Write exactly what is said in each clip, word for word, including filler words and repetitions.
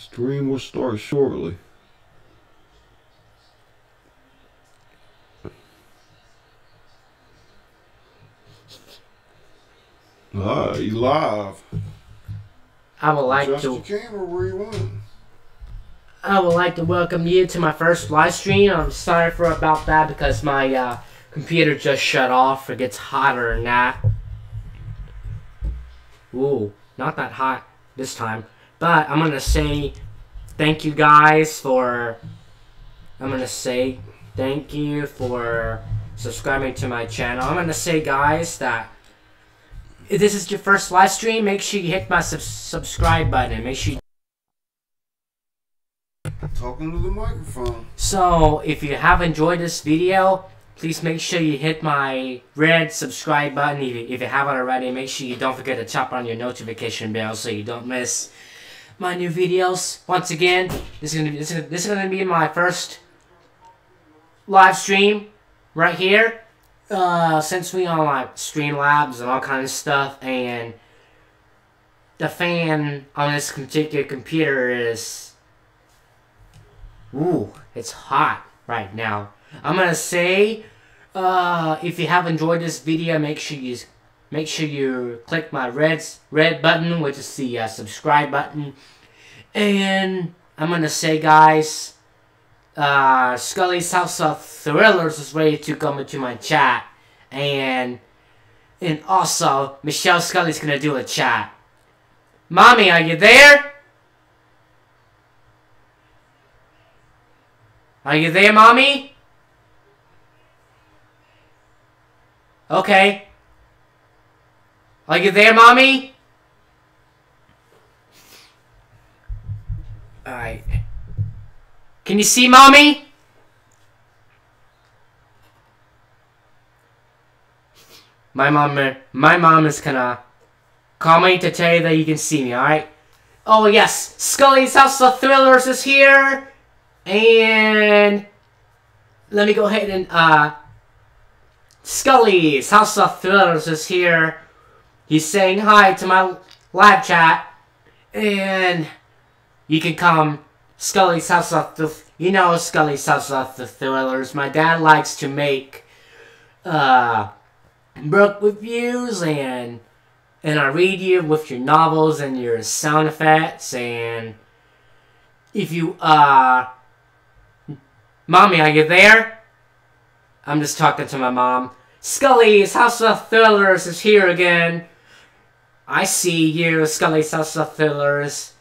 Stream will start shortly. Ah, you live. I would like Adjust to. your camera where you want. I would like to welcome you to my first live stream. I'm sorry for about that because my uh, computer just shut off. It gets hotter than that. Ooh, not that hot this time. But I'm gonna say thank you guys for. I'm gonna say thank you for subscribing to my channel. I'm gonna say, guys, that if this is your first live stream, make sure you hit my sub subscribe button. Make sure you Talking to the microphone. So, if you have enjoyed this video, please make sure you hit my red subscribe button. If you, if you haven't already, make sure you don't forget to tap on your notification bell so you don't miss my new videos. Once again, this is gonna be, this is, this is gonna be my first live stream right here. Uh, since we on like Streamlabs and all kinds of stuff, and the fan on this particular computer is. Ooh, it's hot right now. I'm gonna say, uh, if you have enjoyed this video, make sure you make sure you click my red red button, which is the uh, subscribe button. And I'm gonna say, guys, uh, Scully's House of Thrillers is ready to come into my chat, and and also Michelle Scully's gonna do a chat. Mommy, are you there? Are you there, Mommy? Okay. Are you there, Mommy? Alright. Can you see Mommy? My mom, my mom is gonna call me to tell you that you can see me, alright? Oh yes, Scully's House of Thrillers is here! And let me go ahead and uh Scully's House of Thrillers is here. He's saying hi to my live chat, and you can come Scully's House of the you know Scully's House of the Thrillers. My dad likes to make uh book reviews, and and I read you with your novels and your sound effects. And if you uh Mommy, are you there? I'm just talking to my mom. Scully's House of Thrillers is here again. I see you, Scully's House of Thrillers.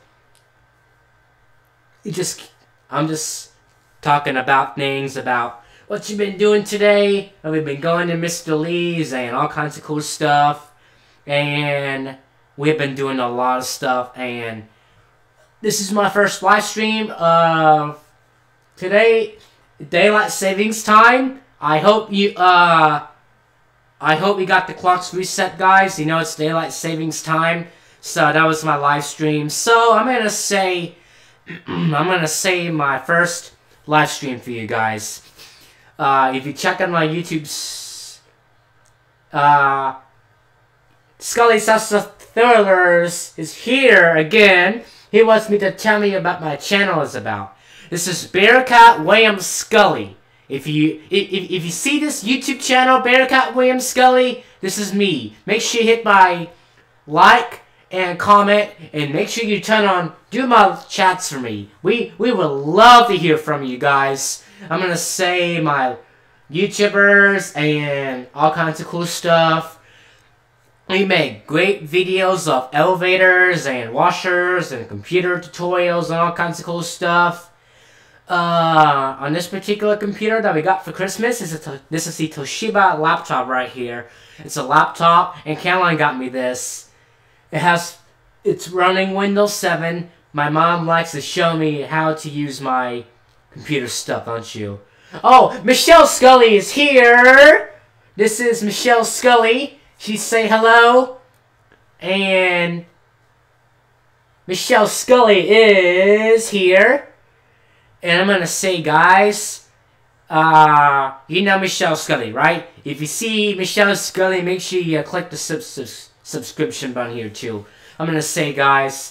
You just, I'm just talking about things, about what you've been doing today. And we've been going to Mister Lee's and all kinds of cool stuff. And we've been doing a lot of stuff. And this is my first live stream of today. Daylight savings time. I hope you uh I hope you got the clocks reset, guys. You know it's daylight savings time. So that was my live stream. So I'm gonna say I'm gonna say my first live stream for you guys. Uh if you check out my YouTube's uh Scully's House of Thrillers is here again. He wants me to tell me about my channel is about. This is Bearcat William Scully. If you if, if you see this YouTube channel, Bearcat William Scully, this is me. Make sure you hit my like and comment, and make sure you turn on do my chats for me. We we would love to hear from you guys. I'm gonna say my YouTubers and all kinds of cool stuff. We make great videos of elevators and washers and computer tutorials and all kinds of cool stuff. Uh, on this particular computer that we got for Christmas, is a this is the Toshiba laptop right here. It's a laptop, and Caroline got me this. It has, it's running Windows seven. My mom likes to show me how to use my computer stuff, don't you? Oh, Michelle Scully is here! This is Michelle Scully. She say hello. And Michelle Scully is here. And I'm gonna say, guys, uh, you know Michelle Scully, right? If you see Michelle Scully, make sure you click the sub sub subscription button here too. I'm gonna say, guys,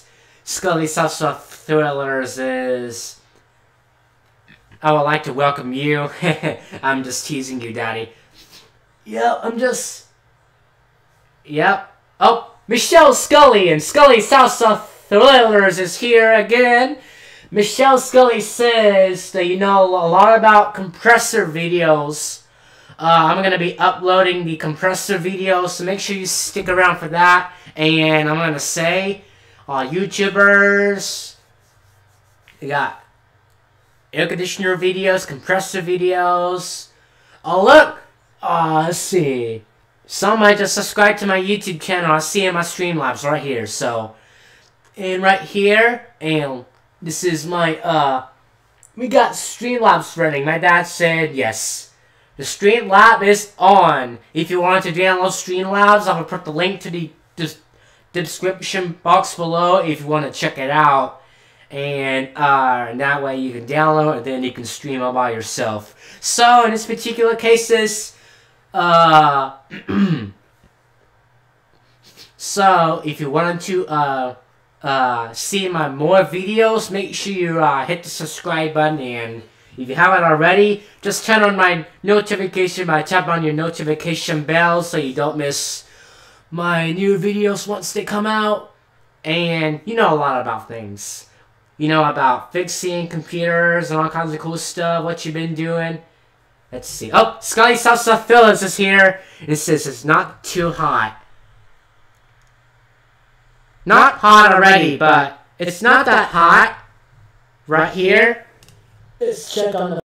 Scully Salsa Thrillers is... I would like to welcome you. I'm just teasing you, Daddy. Yep, I'm just... Yep. Oh, Michelle Scully and Scully Salsa Thrillers is here again. Michelle Scully says that you know a lot about compressor videos. Uh, I'm going to be uploading the compressor videos, so make sure you stick around for that. And I'm going to say, uh, YouTubers, you got air conditioner videos, compressor videos. Oh, look! Uh, let's see. Some might just subscribe to my YouTube channel. I see in my Streamlabs right here. So, and right here, and this is my, uh, we got Streamlabs running. My dad said yes. The Streamlabs is on. If you want to download Streamlabs, I will put the link to the, the description box below if you want to check it out. And, uh, and that way you can download it and then you can stream all by yourself. So, in this particular case, uh, so, if you wanted to, uh, uh, see my more videos, make sure you, uh, hit the subscribe button, and if you haven't already, just turn on my notification by tapping on your notification bell so you don't miss my new videos once they come out. And you know a lot about things. You know about fixing computers and all kinds of cool stuff, what you've been doing. Let's see. Oh, Scully Salsa Phillips is here. It says it's not too hot. Not hot already, but it's not that hot. Right here. Let's check on the